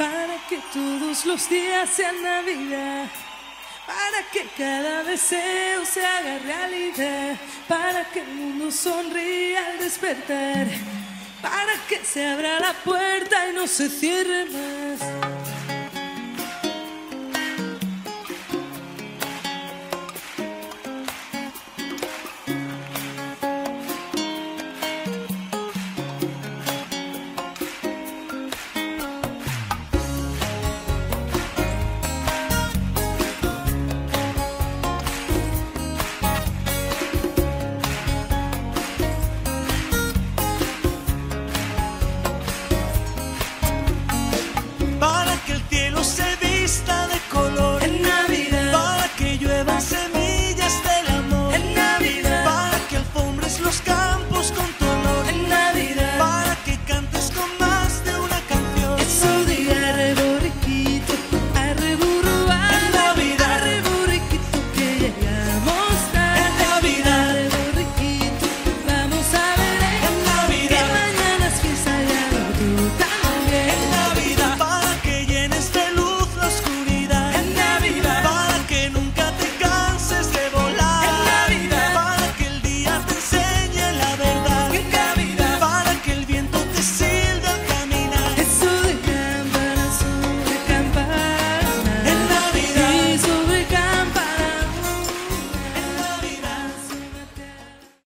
para que todos los días sean Navidad, para que cada deseo se haga realidad, para que el mundo sonría al despertar, para que se abra la puerta y no se cierre más.